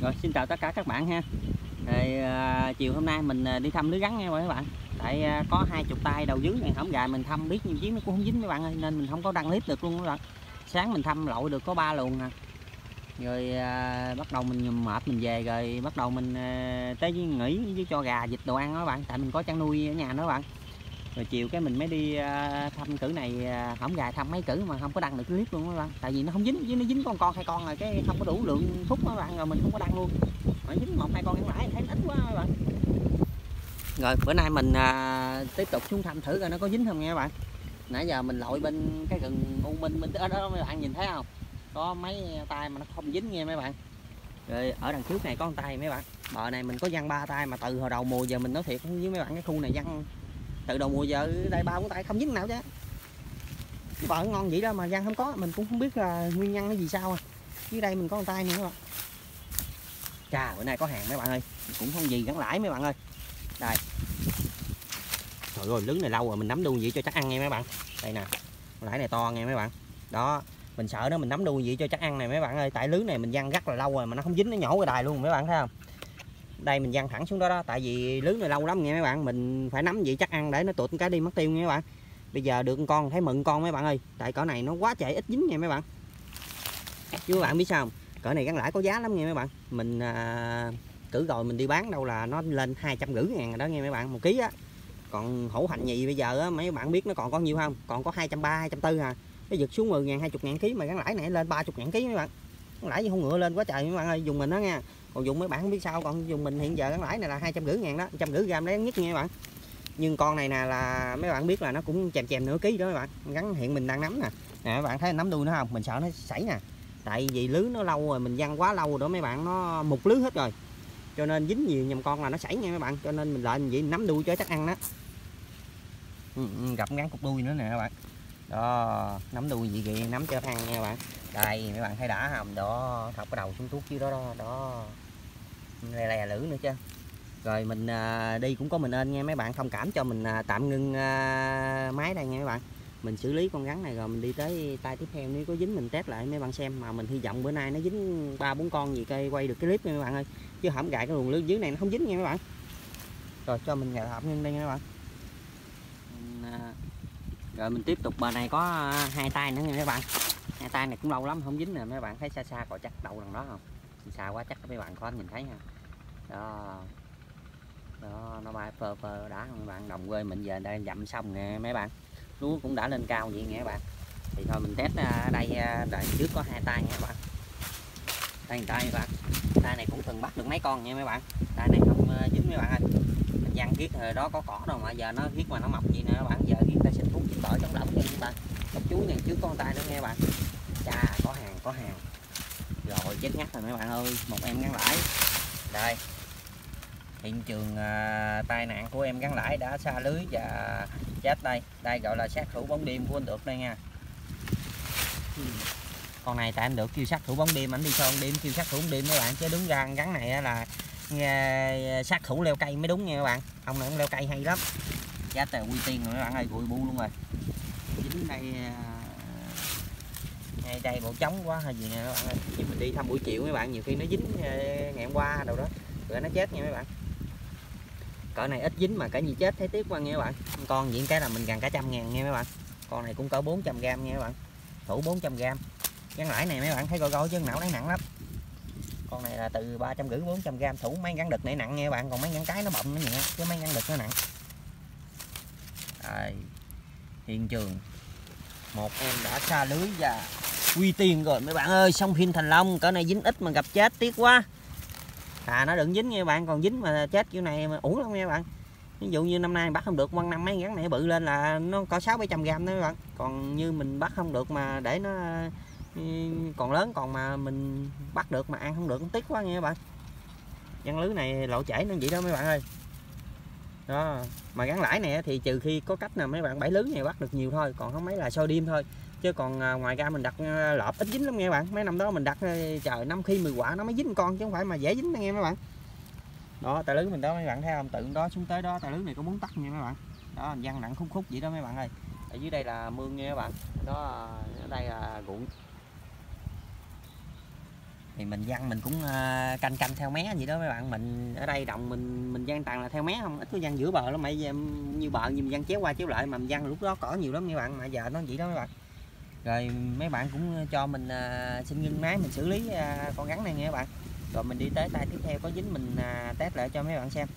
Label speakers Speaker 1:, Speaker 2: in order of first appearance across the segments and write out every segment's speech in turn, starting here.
Speaker 1: Rồi xin chào tất cả các bạn ha. Chiều hôm nay mình đi thăm lưới gắn nha các bạn. Tại có 20 tay đầu dưới này hổng gài mình thăm biết nhiều chuyến nó cũng không dính các bạn ơi, nên mình không có đăng clip được luôn các bạn. Sáng mình thăm lội được có 3 luồng nè. Rồi bắt đầu mình mệt mình về rồi bắt đầu mình tới nghỉ với cho gà vịt đồ ăn đó các bạn, tại mình có chăn nuôi ở nhà đó các bạn. Rồi chiều cái mình mới đi thăm cử này, hổng gài thăm mấy cử mà không có đăng được clip luôn các bạn, tại vì nó không dính, với nó dính con hai con rồi cái không có đủ lượng phút các bạn, rồi mình không có đăng luôn. Mà dính 1-2 con ăn lãi thấy ít quá các bạn. Rồi bữa nay mình tiếp tục xuống thăm thử coi nó có dính không nha các bạn. Nãy giờ mình lội bên cái rừng u minh bên đó, đó mấy bạn nhìn thấy không, có mấy tay mà nó không dính nha mấy bạn. Rồi ở đằng trước này có một tay mấy bạn, bờ này mình có văng 3 tay mà từ hồi đầu mùa giờ mình nói thiệt với mấy bạn, cái khu này văng từ đầu mùa giờ đây 3-4 tay không dính nào chứ. Bờ ngon vậy đó mà văng không có, mình cũng không biết là nguyên nhân cái gì sao. Dưới đây mình có một tay nữa các bạn. Chà, bữa nay có hàng mấy bạn ơi, cũng không gì gắn lãi mấy bạn ơi. Đây. Trời ơi, lưới này lâu rồi mình nắm đuôi vậy cho chắc ăn nha mấy bạn. Đây nè, lãi này to nha mấy bạn. Đó, mình sợ nó mình nắm đuôi vậy cho chắc ăn này mấy bạn ơi, tại lưới này mình văng rất là lâu rồi mà nó không dính, nó nhổ cái đài luôn mấy bạn thấy không? Đây mình văng thẳng xuống đó đó, tại vì lưới này lâu lắm nha mấy bạn, mình phải nắm vậy chắc ăn để nó tụt cái đi mất tiêu nha mấy bạn. Bây giờ được con thấy mừng con mấy bạn ơi, tại cỡ này nó quá trời ít dính nha mấy bạn. Chứ mấy bạn biết sao không? Cỡ này gắn lãi có giá lắm nha mấy bạn. Mình cử rồi mình đi bán đâu là nó lên 250.000 rồi đó nghe mấy bạn, 1 ký á. Còn hổ hành nhì bây giờ á, mấy bạn biết nó còn có nhiêu không? Còn có 230, 240 à. Cái giật xuống 10.000, 20.000 ký mà gắn lãi này lên 30.000 ký mấy bạn. Gắn lãi với không ngựa lên quá trời mấy bạn ơi, dùng mình đó nha. Còn dùng mấy bạn không biết sao, còn dùng mình hiện giờ gắn lãi này là 250.000 đó, 150g đấy nhất nha mấy bạn. Nhưng con này nè là mấy bạn biết là nó cũng chèm nửa ký đó mấy bạn. Gắn hiện mình đang nắm nè. Nè mấy bạn thấy nắm đuôi nó không? Mình sợ nó sảy nè. Tại vì lưới nó lâu rồi, mình văng quá lâu rồi mấy bạn, nó mục lưới hết rồi. Cho nên dính nhiều nhầm con là nó sảy nha mấy bạn, cho nên mình lên vậy nắm đuôi cho chắc ăn đó. Gặp gắn cục đuôi nữa nè các bạn. Đó, nắm đuôi gì vậy nắm cho ăn nha các bạn. Đây mấy bạn thấy đã không? Đó, thọc cái đầu xuống tuốt dưới đó đó. Đó. Lè lưỡi nữa chứ. Rồi mình đi cũng có mình ên nha mấy bạn, thông cảm cho mình tạm ngưng máy đây nha mấy bạn. Mình xử lý con rắn này rồi mình đi tới tay tiếp theo, nếu có dính mình test lại mấy bạn xem, mà mình hy vọng bữa nay nó dính 3-4 con gì cây quay được cái clip nha mấy bạn ơi. Chứ hổng gài cái luồng lưới dưới này nó không dính nha mấy bạn. Rồi cho mình tạm ngưng đây nha mấy bạn. Rồi mình tiếp tục bờ này có 2 tay nữa nha mấy bạn. 2 tay này cũng lâu lắm không dính nè mấy bạn, thấy xa xa còn chắc đầu đằng đó không? Xa quá chắc mấy bạn có nhìn thấy ha. Đó. Đó, nó bay phơ phơ đã mấy bạn. Đồng quê mình giờ đang dặm xong nè mấy bạn, lúa cũng đã lên cao vậy nghe các bạn. Thì thôi mình test ở đây, đợi trước có 2 tay nha các bạn. Đây tay các bạn, tay này cũng từng bắt được mấy con nha mấy bạn. Tay này không dính mấy bạn ơi, mình văng kiết hồi đó có cỏ đâu mà giờ nó kiết mà nó mọc gì nè các bạn. Giờ kiết ta xịt thuốc chích tỏi chống độc cho các bạn. Độc chuối này trước con tay nữa nghe các bạn. Chà, có hàng rồi, chết ngắt rồi mấy bạn ơi. Một em gắn lãi đây. Hiện trường tai nạn của em gắn lãi đã xa lưới và chết đây. Đây gọi là sát thủ bóng đêm của anh Được đây nha. Con này tại anh Được kêu sát thủ bóng đêm, anh đi sau bóng đêm kêu sát thủ bóng đêm các bạn, chứ đúng ra gắn này là sát thủ leo cây mới đúng nha các bạn. Ông này cũng leo cây hay lắm. Giá tờ quy tiên rồi các bạn ơi, bụi bu luôn rồi. Dính đây ngay đây bộ trống quá hay gì nè các bạn ơi. Nhưng mình đi thăm buổi chiều mấy bạn, nhiều khi nó dính ngày hôm qua đâu đó rồi nó chết nha mấy bạn. Cỡ này ít dính mà cỡ gì chết thấy tiếc quá nha các bạn. Con diện cái là mình gần cả 100.000 nha mấy bạn. Con này cũng cỡ 400g nha các bạn, thủ 400g. Gắn lãi này mấy bạn thấy coi chứ não đáy nặng lắm. Con này là từ 350-400g, thủ mấy gắn đực này nặng nha các bạn, còn mấy gắn cái nó bọng nó nhẹ chứ mấy gắn đực nó nặng. Đây, hiện trường một em đã xa lưới và quy tiền rồi mấy bạn ơi. Xong phim Thành Long, cỡ này dính ít mà gặp chết tiếc quá. Nó đừng dính nha các bạn, còn dính mà chết kiểu này mà uổng lắm nha các bạn. Ví dụ như năm nay bắt không được, quăng năm mấy gắn này bự lên là nó có 600-700g đó các bạn. Còn như mình bắt không được mà để nó còn lớn, còn mà mình bắt được mà ăn không được cũng tiếc quá nha các bạn. Văng lưới này lộ chảy nó vậy đó mấy bạn ơi. Đó, mà gắn lãi này thì trừ khi có cách nào mấy bạn bẫy lưới này bắt được nhiều thôi, còn không mấy là soi đêm thôi. Chứ còn ngoài ra mình đặt lọp ít dính lắm nghe bạn. Mấy năm đó mình đặt trời 5 khi 10 quả nó mới dính con chứ không phải mà dễ dính nghe mấy bạn. Đó, tay lưới mình đó mấy bạn thấy không, tự đó xuống tới đó tay lưới này có 4 tấc nha mấy bạn. Đó, văng nặng khúc khúc vậy đó mấy bạn ơi. Ở dưới đây là mương nha các bạn. Đó, ở đây là ruộng. thì mình văng mình cũng canh canh theo mé vậy đó mấy bạn. Mình ở đây đồng mình văng toàn là theo mé không, ít có văng giữa bờ lắm, mấy như bờ như mình văng chéo qua chéo lại, mà mình văng lúc đó cỏ nhiều lắm mấy bạn, mà giờ nó vậy đó mấy bạn. Rồi mấy bạn cũng cho mình xin ngưng máy mình xử lý con rắn này nha các bạn. Rồi mình đi tới tay tiếp theo có dính mình test lại cho mấy bạn xem.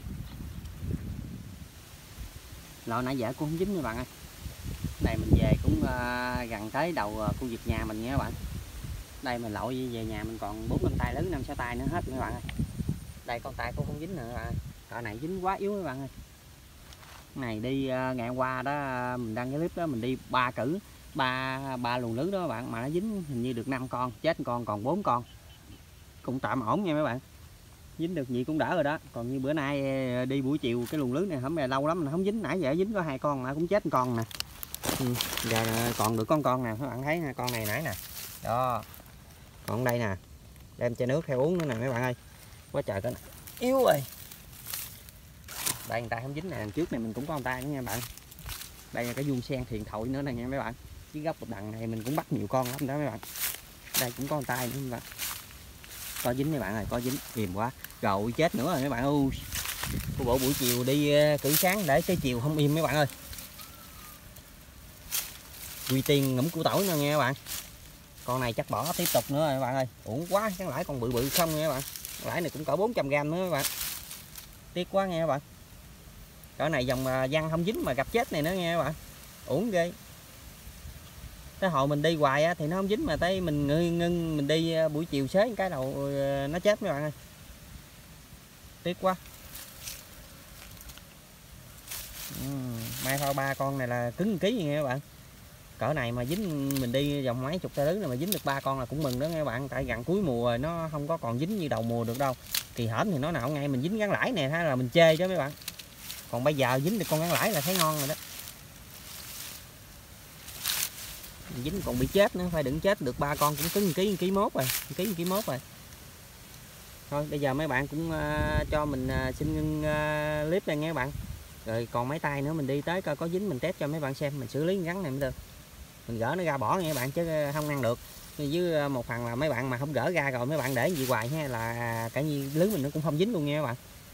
Speaker 1: Lò nãy giờ cũng không dính mấy bạn ơi. Đây mình về cũng gần tới đầu khu vực nhà mình nha các bạn. Đây mình lội về nhà mình còn 4-5 tay lớn, 5-6 tay nữa hết mấy bạn ơi. Đây con tay cũng không dính nữa các bạn. Cỡ này dính quá yếu mấy bạn ơi. Này đi ngày hôm qua đó mình đăng cái clip đó mình đi 3 cử ba luồng lưới đó các bạn, mà nó dính hình như được 5 con, chết con còn 4 con. Cũng tạm ổn nha mấy bạn. Dính được gì cũng đỡ rồi đó. Còn như bữa nay đi buổi chiều cái luồng lưới này không lâu lắm mình không dính, nãy giờ dính có 2 con mà cũng chết một con nè. Giờ còn được con nè, các bạn thấy nè, con này nãy nè. Đó. Còn đây nè. Đem chai nước theo uống nữa nè mấy bạn ơi. Quá trời cái này yếu rồi. Đây người ta không dính nè, trước này mình cũng có con tay nữa nha bạn. Đây là cái vuông sen thiền thội nữa nè nha mấy bạn. Cái góc đằng này mình cũng bắt nhiều con lắm đó mấy bạn. Đây cũng có con tay nữa mấy bạn. Có dính mấy bạn ơi, có dính, kìm quá. Rồi chết nữa rồi mấy bạn ơi. Cô bộ buổi chiều đi cử sáng để tới chiều không im mấy bạn ơi. Quy tiên ngủm củ tỏi nữa nha các bạn. Con này chắc bỏ tiếp tục nữa rồi các bạn ơi. Uổng quá, cái lãi con bự bự không nha các bạn. Lãi này cũng cỡ 400g nữa các bạn. Tiếc quá nha các bạn. Cỡ này dòng văng không dính mà gặp chết này nữa nha các bạn. Uổng ghê. Tới hồi mình đi hoài á, thì nó không dính, mà tới mình ngưng mình đi buổi chiều xế cái đầu nó chết mấy bạn ơi. Tiếc quá. Mai thôi 3 con này là cứng 1 kg nha các bạn. Cỡ này mà dính mình đi vòng mấy chục ta lớn này mà dính được 3 con là cũng mừng đó nha các bạn. Tại gần cuối mùa rồi nó không có còn dính như đầu mùa được đâu. Kỳ hổm thì nó nào ngay mình dính gắn lãi nè, hay là mình chê đó mấy bạn. Còn bây giờ dính được con gắn lãi là thấy ngon rồi đó. Mình dính còn bị chết nữa, phải đừng chết được 3 con cũng cứng 1 kg mốt rồi, 1 kg mốt rồi. Thôi bây giờ mấy bạn cũng cho mình xin ngưng clip đây nha các bạn. Rồi còn mấy tay nữa mình đi tới coi có dính mình test cho mấy bạn xem, mình xử lý rắn này mới được. Mình gỡ nó ra bỏ nha các bạn, chứ không ăn được. Với một phần là mấy bạn mà không gỡ ra rồi mấy bạn để gì hoài ha, là cả như lưới mình nó cũng không dính luôn nha các bạn.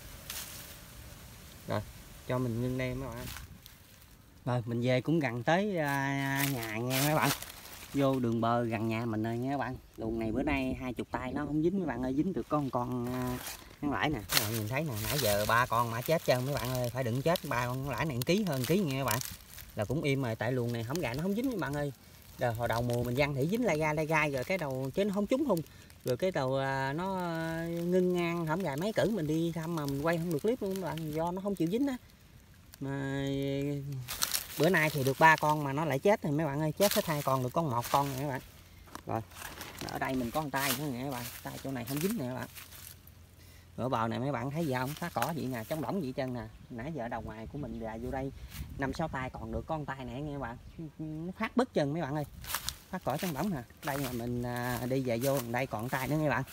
Speaker 1: Rồi cho mình ngưng đây mấy bạn. Rồi mình về cũng gần tới nhà nha mấy bạn. Vô đường bờ gần nhà mình rồi nha các bạn. Luồng này bữa nay 20 tay nó không dính mấy bạn ơi, dính được con ngắn lãi nè. Các bạn nhìn thấy nè, nãy giờ 3 con mà chết trơn mấy bạn ơi, phải đừng chết 3 con ngắn lãi này 1 kg hơn 1 kg nha các bạn. Là cũng im rồi, tại luồng này hổng gà nó không dính mấy bạn ơi. Rồi hồi đầu mùa mình văng thì dính lai gai rồi cái đầu chứ nó không trúng hung. Rồi cái đầu nó ngưng ngang, hổng gà mấy cử mình đi thăm mà mình quay không được clip luôn các bạn, do nó không chịu dính á. Mà bữa nay thì được 3 con mà nó lại chết rồi mấy bạn ơi, chết hết 2 con được con 1 con nè các bạn. Rồi ở đây mình có con tay nữa nè các bạn, tay chỗ này không dính nè các bạn. Ở bờ này mấy bạn thấy giờ không, phá cỏ vậy nè, trống rỗng vậy chân nè. Nãy giờ đầu ngoài của mình ra vô đây 5-6 tay còn được con tay này nghe các bạn, nó phát bứt chân mấy bạn ơi, phát cỏ trống rỗng nè. Đây mà mình đi về vô đây còn tay nữa nghe bạn.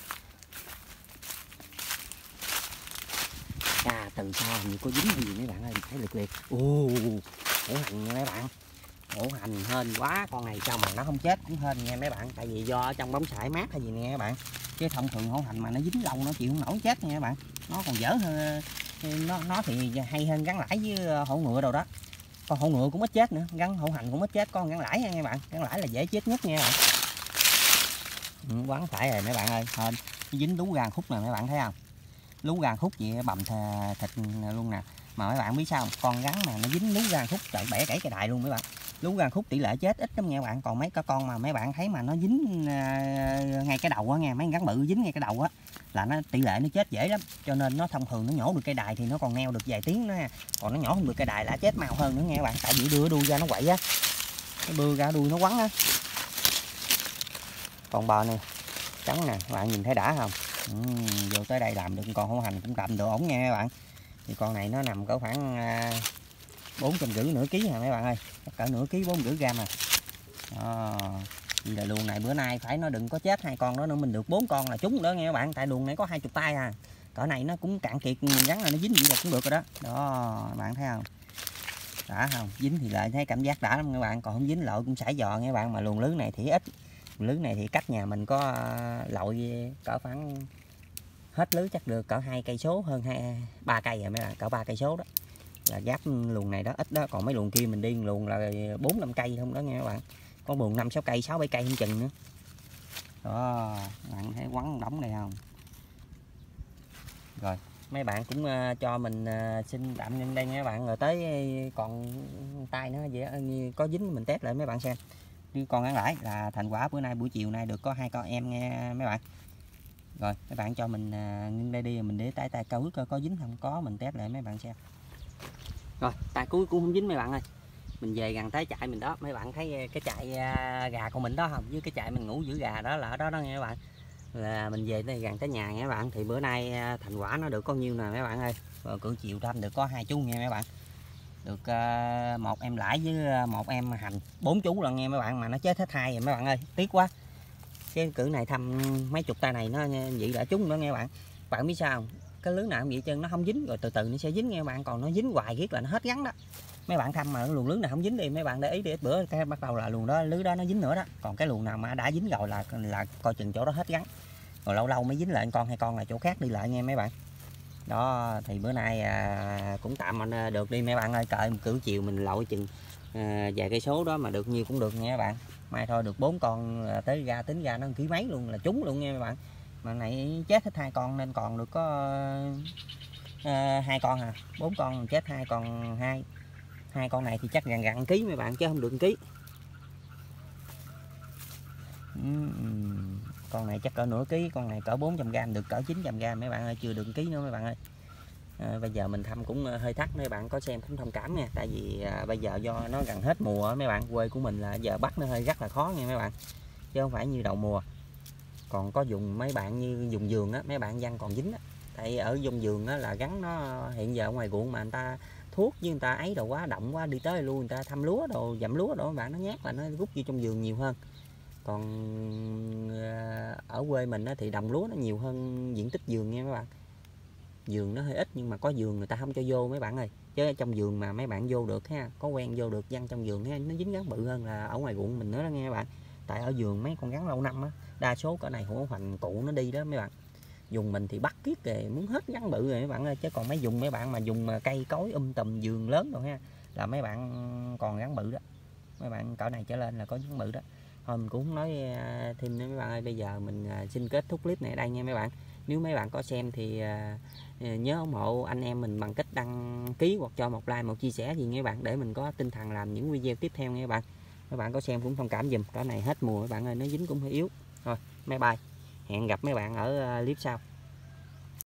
Speaker 1: Từ xa như có dính gì mấy bạn ơi, thấy liệt liệt. Hổ hành nha mấy bạn, hổ hành hên quá, con này sao mà nó không chết cũng hên nha mấy bạn, tại vì do ở trong bóng sải mát hay gì nè các bạn, chứ thông thường hổ hành mà nó dính lâu nó chịu không nổi chết nha các bạn. Nó còn dở hơn, nó thì hay hơn gắn lãi với hổ ngựa đâu đó. Con hổ ngựa cũng ít chết nữa, gắn hổ hành cũng ít chết, con gắn lãi nha các bạn, gắn lãi là dễ chết nhất nha các bạn. Quán phải rồi mấy bạn ơi, hên dính đúng gan khúc này mấy bạn thấy không, lú gan khúc gì bầm thịt luôn nè. Mà mấy bạn biết sao không? Con rắn mà nó dính lú gan khúc trời bẻ gãy cái đài luôn mấy bạn. Lú gan khúc tỷ lệ chết ít lắm nha các bạn. Còn mấy cái con mà mấy bạn thấy mà nó dính ngay cái đầu á nghe, mấy con rắn bự dính ngay cái đầu á là nó tỷ lệ nó chết dễ lắm. Cho nên nó thông thường nó nhổ được cây đài thì nó còn neo được vài tiếng nữa ha. Còn nó nhổ không được cây đài là chết mau hơn nữa nha các bạn. Tại vì đưa đuôi ra nó quậy á, nó đưa ra đuôi nó quắn á. Còn bờ này trắng nè, các bạn nhìn thấy đã không? Vô tới đây làm được con hổ hành cũng cầm được ổn nha các bạn. Thì con này nó nằm cỡ khoảng 450 nửa ký hả mấy bạn ơi, cỡ nửa ký 450g à. Vì là luồng này bữa nay phải nó đừng có chết 2 con đó nữa, mình được 4 con là trúng đó nghe các bạn. Tại luồng này có 20 tay à, cỡ này nó cũng cạn kiệt rắn là nó dính gì là cũng được rồi đó. Đó các bạn thấy không, đã không? Dính thì lại thấy cảm giác đã lắm các bạn, còn không dính lội cũng sải giò nha các bạn. Mà luồng lưới này thì ít Lưới này thì cách nhà mình có lội cỡ khoảng hết lưới chắc được cỡ 2 cây số, hơn 3 cây rồi mấy bạn, cỡ 3 cây số đó là giáp luồng này đó, ít đó. Còn mấy luồng kia mình đi luồng là 4-5 cây không đó nghe các bạn, có luồng 5-6 cây 6-7 cây không chừng nữa đó. Bạn thấy quắn đóng đây không? Rồi mấy bạn cũng cho mình xin tạm ngưng đây nha các bạn, rồi tới còn tay nó vậy có dính mình test lại mấy bạn xem. Chứ còn ăn lại là thành quả bữa nay, buổi chiều nay được có 2 con em nghe mấy bạn. Rồi mấy bạn cho mình ngưng đây đi, mình để tay câu coi có dính không, có mình test lại mấy bạn xem. Rồi tay cuối cũng không dính mấy bạn ơi. Mình về gần tới trại mình đó, mấy bạn thấy cái trại gà của mình đó không, với cái trại mình ngủ giữ gà đó là ở đó đó nghe các bạn. Là mình về đây gần tới nhà nha các bạn. Thì bữa nay thành quả nó được có nhiêu nè mấy bạn ơi. Rồi cỡ chiều thăm được có 2 chú nha mấy bạn. Được 1 em lãi với 1 em hành, 4 chú lần nghe mấy bạn, mà nó chết hết 2 rồi mấy bạn ơi, tiếc quá. Cái cử này thăm mấy chục tay này nó vậy đã trúng nữa nghe bạn. Bạn biết sao không? Cái lưới nào cũng vậy chân, nó không dính rồi từ từ nó sẽ dính nghe bạn, còn nó dính hoài riết là nó hết gắn đó. Mấy bạn thăm mà luồng lưới nào không dính đi mấy bạn để ý đi, ít bữa cái bắt đầu là luồng đó lưới đó nó dính nữa đó. Còn cái luồng nào mà đã dính rồi là coi chừng chỗ đó hết gắn, rồi lâu lâu mới dính lại con 2 con là chỗ khác đi lại nghe mấy bạn. Đó thì bữa nay cũng tạm được đi mấy bạn ơi, cỡ chiều mình lội chừng vài cây số đó mà được nhiêu cũng được nha các bạn. Mai thôi được 4 con tới ra tính ra nó 1 ký mấy luôn là trúng luôn nha các bạn. Mà này chết hết 2 con nên còn được có 2 con à, 4 con chết 2 còn 2 con này thì chắc gần 1 ký mấy bạn, chứ không được 1 ký. Con này chắc cỡ nửa ký, con này cỡ 400g, được cỡ 900g mấy bạn ơi, chưa được 1 ký nữa mấy bạn ơi. Bây giờ mình thăm cũng hơi thắc, mấy bạn có xem cũng thông cảm nha, tại vì bây giờ do nó gần hết mùa mấy bạn, quê của mình là giờ bắt nó hơi rất là khó nha mấy bạn, chứ không phải như đầu mùa. Còn có dùng mấy bạn như dùng vườn á, mấy bạn văn còn dính á, tại ở vùng vườn á là gắn nó hiện giờ ở ngoài ruộng mà người ta thuốc với người ta ấy đồ quá, động quá, đi tới luôn người ta thăm lúa đồ, dặm lúa đồ, mấy bạn nó nhát là nó rút vô trong vườn nhiều hơn. Còn ở quê mình á, thì đồng lúa nó nhiều hơn diện tích vườn nha mấy bạn. Vườn nó hơi ít nhưng mà có vườn người ta không cho vô mấy bạn ơi, chứ trong vườn mà mấy bạn vô được ha, có quen vô được văn trong vườn ha, nó dính gắn bự hơn là ở ngoài ruộng mình nữa đó nghe mấy bạn. Tại ở vườn mấy con gắn lâu năm á, đa số cỡ này hổ hoành cụ nó đi đó mấy bạn. Dùng mình thì bắt kiết kìa, muốn hết gắn bự rồi mấy bạn ơi, chứ còn mấy dùng mấy bạn mà dùng cây cối tùm vườn lớn rồi ha, là mấy bạn còn gắn bự đó. Mấy bạn cỡ này trở lên là có gắn bự đó. Thôi mình cũng không nói thêm nữa mấy bạn ơi, bây giờ mình xin kết thúc clip này ở đây nha mấy bạn. Nếu mấy bạn có xem thì nhớ ủng hộ anh em mình bằng cách đăng ký hoặc cho một like, một chia sẻ gì nghe bạn, để mình có tinh thần làm những video tiếp theo nghe bạn. Các bạn có xem cũng thông cảm dùm, cái này hết mùa các bạn ơi, nó dính cũng hơi yếu. Thôi bye bye, hẹn gặp mấy bạn ở clip sau.